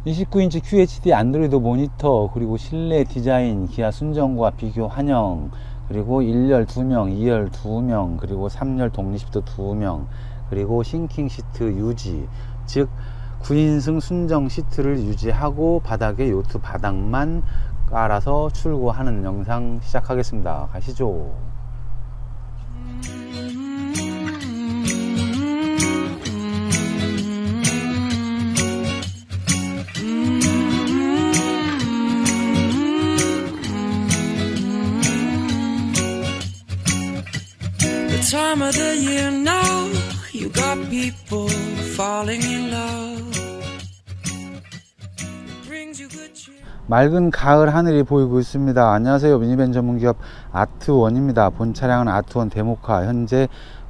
29인치 QHD 안드로이드 모니터, 그리고 실내 디자인, 기아 순정과 비교 환영, 그리고 1열 2명, 2열 2명, 그리고 3열 독립 시트 2명, 그리고 싱킹 시트 유지, 즉 9인승 순정 시트를 유지하고 바닥에 요트 바닥만 깔아서 출고하는 영상 시작하겠습니다. 가시죠. Time of the year now, you got people falling in love. It brings you good cheer. 맑은 가을 하늘이 보이고 있습니다. 안녕하세요. 미니밴 전문기업 아트원입니다. 본 차량은 아트원 데모카, 현재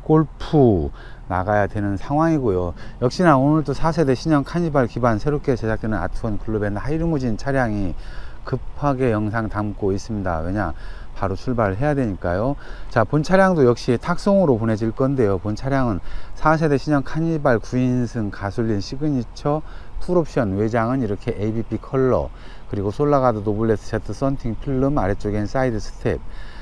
골프 나가야 되는 상황이고요. 역시나 오늘도 4세대 신형 카니발 기반 새롭게 제작되는 아트원 글로벤 하이리무진 차량이 급하게 영상 담고 있습니다. 왜냐? 바로 출발을 해야 되니까요. 자, 본 차량도 역시 탁송으로 보내질 건데요. 본 차량은 4세대 신형 카니발 9인승 가솔린 시그니처 풀옵션, 외장은 이렇게 ABP 컬러, 그리고 솔라가드 노블레스 Z 썬팅 필름, 아래쪽엔 사이드 스텝,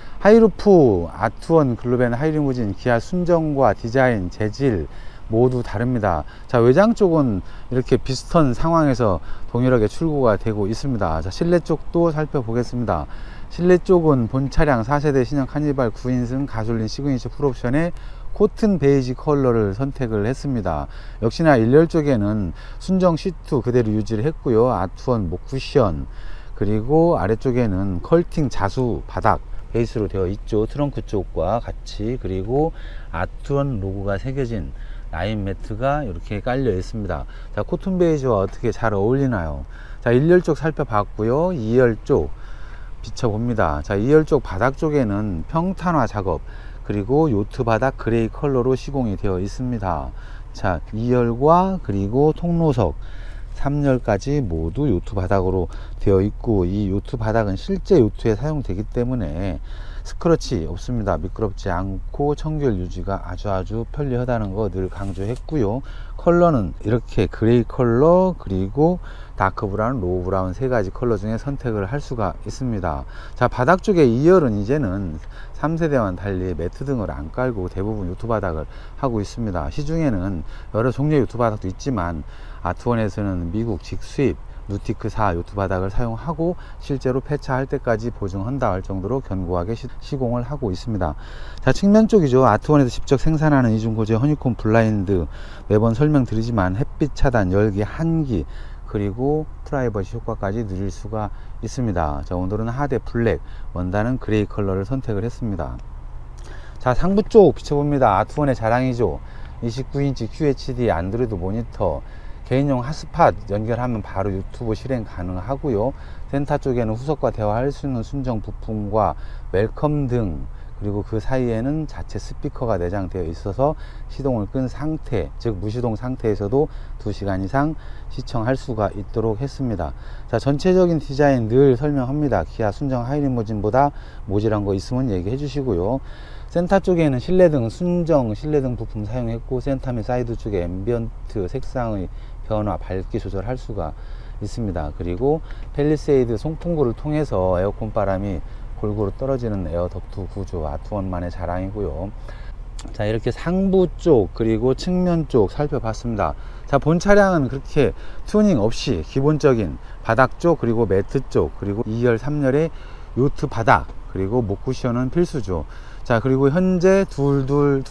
하이루프 아트원 글로벤 하이리무진 기아 순정과 디자인, 재질 모두 다릅니다. 자, 외장 쪽은 이렇게 비슷한 상황에서 동일하게 출고가 되고 있습니다. 자, 실내 쪽도 살펴보겠습니다. 실내 쪽은 본 차량 4세대 신형 카니발 9인승 가솔린 시그니처 풀옵션에 코튼 베이지 컬러를 선택을 했습니다. 역시나 1열 쪽에는 순정 시트 그대로 유지를 했고요. 아트원 목 쿠션, 그리고 아래쪽에는 컬팅 자수 바닥 베이스로 되어 있죠. 트렁크 쪽과 같이. 그리고 아트원 로고가 새겨진 라인 매트가 이렇게 깔려 있습니다. 자, 코튼 베이지와 어떻게 잘 어울리나요? 자, 1열 쪽 살펴봤고요. 2열 쪽 비춰봅니다. 자, 2열 쪽 바닥 쪽에는 평탄화 작업, 그리고 요트 바닥 그레이 컬러로 시공이 되어 있습니다. 자, 2열과 그리고 통로석 3열까지 모두 요트 바닥으로 되어 있고, 이 요트 바닥은 실제 요트에 사용되기 때문에 스크래치 없습니다. 미끄럽지 않고 청결 유지가 아주 편리하다는 거 늘 강조했고요. 컬러는 이렇게 그레이 컬러, 그리고 다크 브라운, 로우 브라운 세 가지 컬러 중에 선택을 할 수가 있습니다. 자, 바닥 쪽에 2열은 이제는 3세대와는 달리 매트 등을 안 깔고 대부분 요트 바닥을 하고 있습니다. 시중에는 여러 종류의 요트 바닥도 있지만 아트원에서는 미국 직수입 누티크 4 요트 바닥을 사용하고 실제로 폐차할 때까지 보증한다 할 정도로 견고하게 시공을 하고 있습니다. 자, 측면 쪽이죠. 아트원에서 직접 생산하는 이중고제 허니콤 블라인드, 매번 설명드리지만 햇빛 차단, 열기, 한기, 그리고 프라이버시 효과까지 누릴 수가 있습니다. 자, 온도는 하대 블랙, 원단은 그레이 컬러를 선택을 했습니다. 자, 상부 쪽 비춰봅니다. 아트원의 자랑이죠. 29인치 QHD 안드로이드 모니터, 개인용 핫스팟 연결하면 바로 유튜브 실행 가능하고요. 센터 쪽에는 후석과 대화할 수 있는 순정 부품과 웰컴 등, 그리고 그 사이에는 자체 스피커가 내장되어 있어서 시동을 끈 상태, 즉 무시동 상태에서도 2시간 이상 시청할 수가 있도록 했습니다. 자, 전체적인 디자인 늘 설명합니다. 기아 순정 하이리무진보다 모질한 거 있으면 얘기해 주시고요. 센터 쪽에는 실내등, 순정 실내등 부품 사용했고, 센터 및 사이드 쪽에 앰비언트 색상의 변화, 밝기 조절할 수가 있습니다. 그리고 펠리세이드 송풍구를 통해서 에어컨 바람이 골고루 떨어지는 에어 덕트 구조, 아트원만의 자랑이고요. 자, 이렇게 상부 쪽 그리고 측면 쪽 살펴봤습니다. 자, 본 차량은 그렇게 튜닝 없이 기본적인 바닥 쪽, 그리고 매트 쪽, 그리고 2열 3열의 요트 바닥, 그리고 목 쿠션은 필수죠. 자, 그리고 현재 3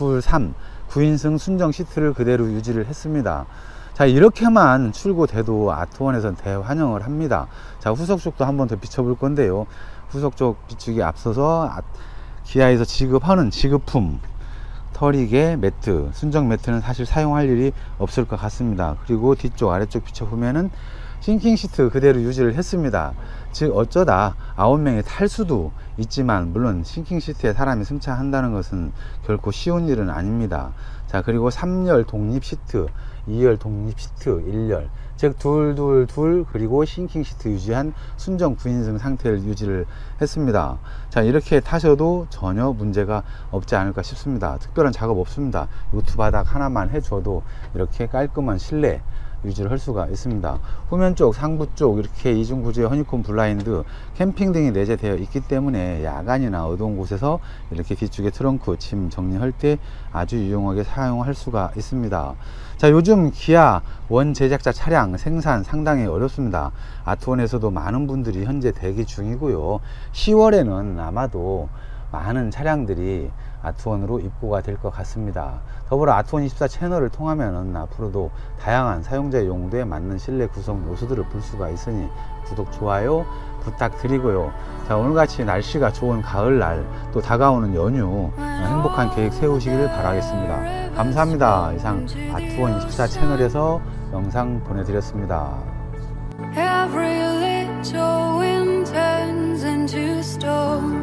9인승 순정 시트를 그대로 유지를 했습니다. 자, 이렇게만 출고돼도 아트원에서는 대환영을 합니다. 자, 후석 쪽도 한번 더 비춰볼 건데요. 후석 쪽 비추기 앞서서 기아에서 지급하는 지급품 털이개 매트, 순정 매트는 사실 사용할 일이 없을 것 같습니다. 그리고 뒤쪽 아래쪽 비춰보면은 싱킹 시트 그대로 유지를 했습니다. 즉 어쩌다 9명이 탈 수도 있지만, 물론 싱킹 시트에 사람이 승차한다는 것은 결코 쉬운 일은 아닙니다. 자, 그리고 3열 독립 시트, 2열 독립 시트, 1열, 즉 둘, 그리고 싱킹 시트 유지한 순정 9인승 상태를 유지를 했습니다. 자, 이렇게 타셔도 전혀 문제가 없지 않을까 싶습니다. 특별한 작업 없습니다. 요트 바닥 하나만 해줘도 이렇게 깔끔한 실내 유지를 할 수가 있습니다. 후면 쪽, 상부 쪽 이렇게 이중 구조의 허니콤 블라인드, 캠핑 등이 내재되어 있기 때문에 야간이나 어두운 곳에서 이렇게 뒤쪽에 트렁크, 짐 정리할 때 아주 유용하게 사용할 수가 있습니다. 자, 요즘 기아 원 제작자 차량 생산 상당히 어렵습니다. 아트원에서도 많은 분들이 현재 대기 중이고요. 10월에는 아마도 많은 차량들이 아트원으로 입고가 될 것 같습니다. 더불어 아트원24 채널을 통하면 앞으로도 다양한 사용자 용도에 맞는 실내 구성 요소들을 볼 수가 있으니 구독, 좋아요 부탁드리고요. 자, 오늘같이 날씨가 좋은 가을날, 또 다가오는 연휴 행복한 계획 세우시기를 바라겠습니다. 감사합니다. 이상 아트원24 채널에서 영상 보내드렸습니다. Every little wind turns into storms.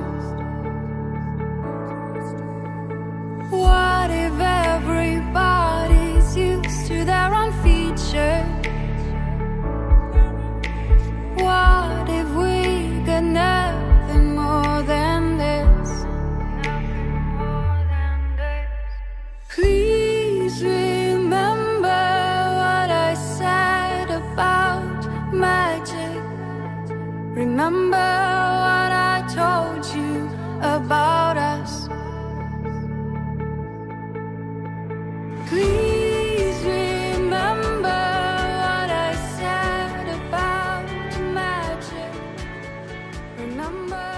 What if everybody's used to their own features? What if we got nothing more than this? Please remember what I said about magic. Remember what I told you about us. Please remember what I said about magic. Remember